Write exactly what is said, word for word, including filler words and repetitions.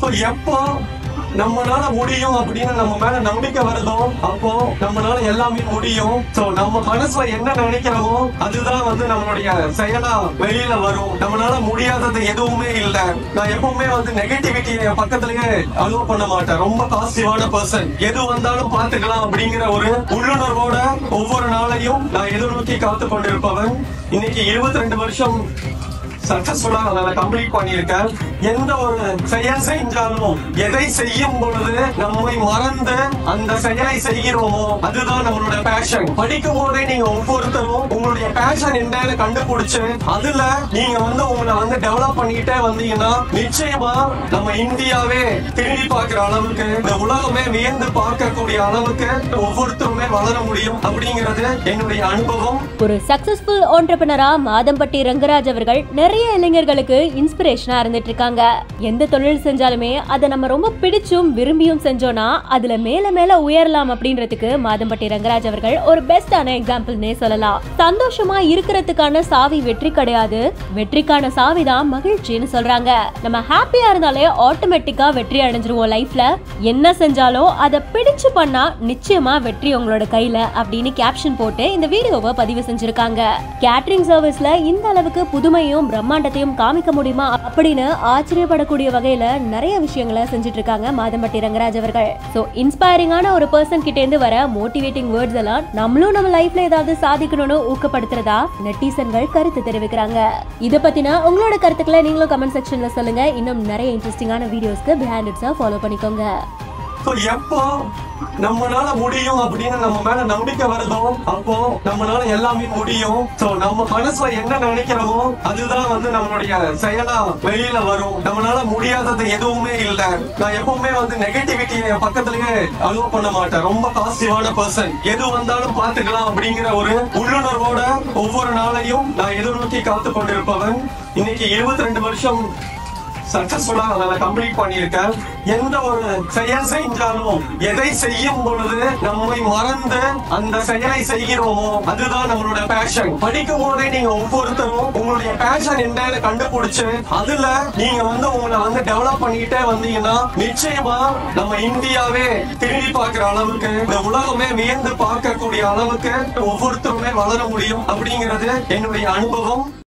எப்போ நம்மளால முடியும் அப்படின்னு நம்ம மேல நம்பிக்கை வருதோ அப்போ நம்மளால எல்லாமே முடியும். சோ நம்ம மனசுல என்ன நினைக்கிறோமோ அதுதான் வந்து நம்மளுடைய செயலா வெளியில வரும். நம்மளால முடியாதது எதுவுமே இல்ல. நான் எப்பவுமே வந்து நெகட்டிவிட்டியை பக்கத்துலயே அலோவ் பண்ண மாட்டேன். ரொம்ப பாசிட்டிவான பர்சன். எது வந்தாலும் பாத்துக்கலாம் அப்படிங்கிற ஒரு உள்ளுணர்வோட ஒவ்வொரு நாளையும் நான் எதிர்நோக்கி காத்து கொண்டிருப்பவன். இன்னைக்கு இருபத்தி ரெண்டு வருஷம் சக்சஸ்ஃபுல்லா நான் கம்ப்ளீட் பண்ணியிருக்கேன். எந்த ஒரு செயல் செஞ்சாலும் எதை செய்யும் பொழுது நம்மை மறந்து அந்த செயலை செய்கிறோமோ அதுதான் நம்மளோட பேஷன். படிக்கும் போதே நீங்க ஒவ்வொருத்தரும் உங்களுடைய பேஷன் என்னன்னு கண்டுபிடிச்சு அதுல நீங்க வந்து உங்களை வந்து டெவலப் பண்ணிட்டே வந்தீங்கன்னா நிச்சயமா நம்ம இந்தியாவே திரும்பி பார்க்கிற அளவுக்கு, இந்த உலகமே வியந்து பார்க்கக்கூடிய அளவுக்கு ஒவ்வொருத்தருமே வளர முடியும் அப்படிங்கிறது என்னுடைய அனுபவம். ஒரு சக்சஸ்ஃபுல் ஆண்டர்பிரனரா மாதம்பட்டி ரங்கராஜ் அவர்கள் நிறைய இளைஞர்களுக்கு இன்ஸ்பிரேஷனா இருந்துட்டு இருக்காங்க. எந்த தொழில் செஞ்சாலுமே அதை நம்ம ரொம்ப பிடிச்சும் விரும்பியும் செஞ்சோம்னா அதுல மேல மேல உயரலாம் அப்படின்றதுக்கு மாதம்பட்டி ரங்கராஜ் அவர்கள் ஒரு பெஸ்டான எக்ஸாம்பிள்னே சொல்லலாம். சந்தோஷமா இருக்கிறதுக்கான சாவி வெற்றி கிடையாது, வெற்றிக்கான சாவி தான் மகிழ்ச்சின்னு சொல்றாங்க. நம்ம ஹாப்பியா இருந்தாலே ஆட்டோமேட்டிக்கா வெற்றி அடைஞ்சிருவோம் லைஃப்ல. என்ன செஞ்சாலும் அதை பிடிச்சு பண்ணா நிச்சயமா வெற்றி உங்களோட கையில அப்படின்னு கேப்ஷன் போட்டு இந்த வீடியோவை பதிவு செஞ்சிருக்காங்க. கேட்டரிங் சர்வீஸ்ல இந்த அளவுக்கு புதுமையும் பிரம்மாண்டத்தையும் காமிக்க முடியுமா அப்படின்னு ஆச்சரியப்படக்கூடிய வகையில நிறைய விஷயங்களை செஞ்சுட்டு இருக்காங்க மாதம்பட்டி ரங்கராஜ் அவர்கள். சோ இன்ஸ்பைரிங்கான ஒரு பர்சன் கிட்ட இருந்து வர மோட்டிவேட்டிங் வேர்ட்ஸ் எல்லாம் நம்மளும் நம்ம லைஃப்ல ஏதாவது சாதிக்கணும்னு ஊக்கப்படுத்துறதா நெட்டிசன்கள் கருத்து தெரிவிக்கிறாங்க. இத பத்தின உங்களோட கருத்துக்களை நீங்களும் கமெண்ட் செக்ஷன்ல சொல்லுங்க. இன்னும் நிறைய இன்ட்ரெஸ்டிங்கான வீடியோஸ்க்கு பிஹைண்ட் இட்ஸை ஃபாலோ பண்ணிக்கோங்க. எப்போ நம்மளால முடியும் அப்படின்னு நம்ம மேல நம்பிக்கை வருதோ அப்போ நம்மளால எல்லாமே முடியும். சோ நம்ம மனசுல என்ன நினைக்கிறோமோ அதுதான் வந்து நம்மளுடைய செயலா வெளியில வரும். நம்மளால முடியாதது எதுவுமே இல்ல. நான் எப்பவுமே வந்து நெகட்டிவிட்டியை பக்கத்துலயே அலோவ் பண்ண மாட்டேன். ரொம்ப பாசிட்டிவான பர்சன். எது வந்தாலும் பாத்துக்கலாம் அப்படிங்கிற ஒரு உள்ளுணர்வோட ஒவ்வொரு நாளையும் நான் எதிர்நோக்கி காத்து கொண்டிருப்பவன். இன்னைக்கு இருபத்தி ரெண்டு வருஷம் சக்சஸ்ஃபுல்லா நான் கம்ப்ளீட் பண்ணியிருக்கேன். எந்த ஒரு செயல் செஞ்சாலும் எதை செய்யும் பொழுது நம்மை மறந்து அந்த செயலை செய்கிறோமோ அதுதான் நம்மளோட பேஷன். படிக்கும் போதே நீங்க ஒவ்வொருத்தரும் உங்களுடைய பேஷன் என்னன்னு கண்டுபிடிச்சு அதுல நீங்க வந்து உங்களை வந்து டெவலப் பண்ணிட்டே வந்தீங்கன்னா நிச்சயமா நம்ம இந்தியாவே திரும்பி பார்க்கிற அளவுக்கு, இந்த உலகமே வியந்து பார்க்கக்கூடிய அளவுக்கு ஒவ்வொருத்தருமே வளர முடியும் அப்படிங்கிறது என்னுடைய அனுபவம்.